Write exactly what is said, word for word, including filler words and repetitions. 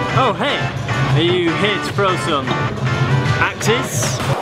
Oh hey, are you here to throw some axes?